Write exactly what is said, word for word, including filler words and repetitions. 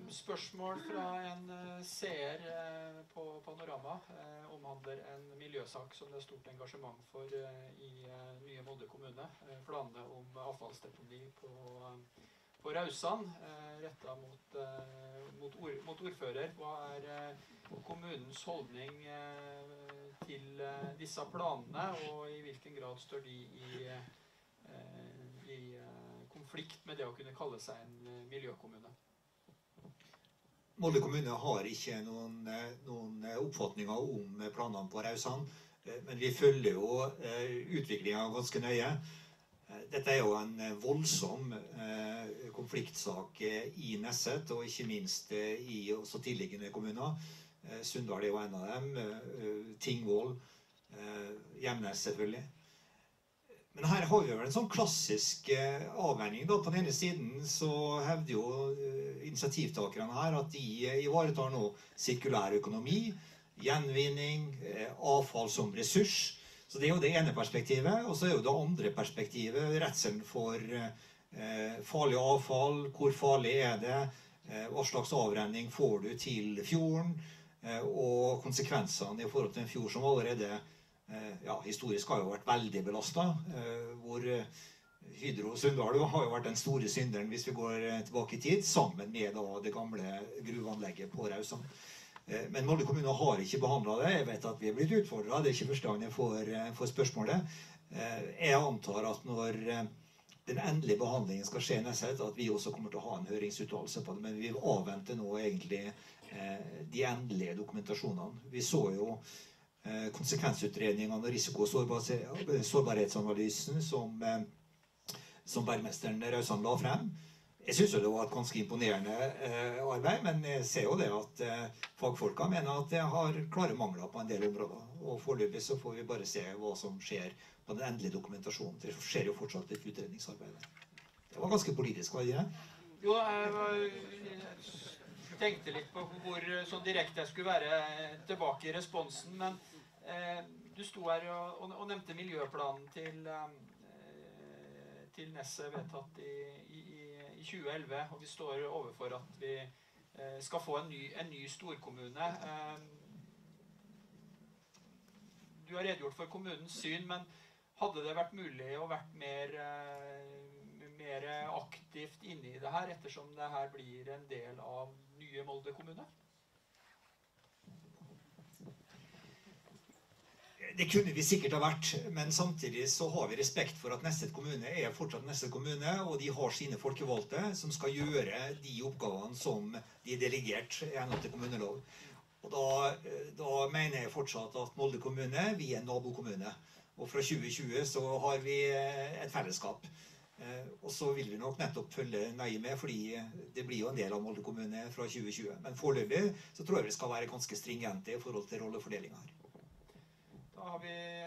spørsmål fra en seer på Panorama omhandler en miljøsak som det er stort engasjement for i nye Molde kommune. Planene om avfallsdeponi på, på Raudsand, rettet mot, mot, ord, mot ordfører. Hva er kommunens holdning til disse planene, og i hvilken grad står de i, i konflikt med det å kunne kalle seg en miljøkommune? Molde kommune har ikke noen, noen oppfatninger om planene på Raudsand, men vi følger jo utviklingen ganske nøye. Dette er jo en voldsom konfliktsak i Nesset, og ikke minst i også tilliggende kommuner. Sunndal er jo en av dem, Tingvoll, Gjemnes selvfølgelig. Men her har vi jo en sånn klassisk avveining. På den ene siden så hevder jo initiativtakerne her at de ivaretar nå sirkulær økonomi, gjenvinning, avfall som ressurs. Så det er jo det ene perspektivet, og så er jo det andre perspektivet, redselen for eh, farlig avfall, hvor farlig er det, eh, hva slags avrenning får du til fjorden, eh, og konsekvensene i forhold til en fjord som allerede ja, historisk har jo vært veldig belastet, hvor Hydro Sunndal har jo vært den store synderen hvis vi går tilbake i tid, sammen med da, det gamle gruveanlegget på Raudsand. Men Molde kommune har ikke behandlet det. Jeg vet at vi er blitt utfordret, det er ikke første gang jeg får, får spørsmålet. Jeg antar at når den endelige behandlingen skal skje Nesset, at vi også kommer til å ha en høringsuttalelse på det, men vi avventer nå egentlig de endelige dokumentasjonene. Vi så jo konsekvensutredningene og risiko- og sårbarhetsanalysen som, som bergmesteren Raudsand la frem. Jeg synes jo det var et ganske imponerende arbeid, men jeg ser jo det at fagfolka mener at det har klare mangler på en del områder. Og foreløpig så får vi bare se hva som skjer på den endelige dokumentasjonen. Det skjer jo fortsatt et utredningsarbeid. Det var ganske politisk, var det ikke? Jo, jeg var tenkte litt på hvor sånn direkte jeg skulle være tilbake i responsen, men eh, du sto her og, og, og nevnte miljøplanen til, eh, til Nesset vedtatt i, i, i tjue elleve, og vi står overfor at vi eh, skal få en ny, en ny storkommune. Eh, du har redegjort for kommunens syn, men hadde det vært mulig å vært mer eh, mer aktivt inne i det her, ettersom det her blir en del av nye Molde kommune? Det kunne vi sikkert ha vært, men samtidig så har vi respekt for at Nesset kommune er fortsatt Nesset kommune, og de har sine folkevalgte som skal gjøre de oppgavene som de er delegert gjennom til kommunelov. Og da, da mener jeg fortsatt at Molde kommune, vi er en nabokommune. Og fra tjue tjue så har vi et fellesskap. Eh, og så vil vi nok nettopp følge nøye med, fordi det blir jo en del av Molde kommune fra tjue tjue. Men foreløpig så tror jeg vi skal være ganske stringente i forhold til rollefordelingen her. Da har vi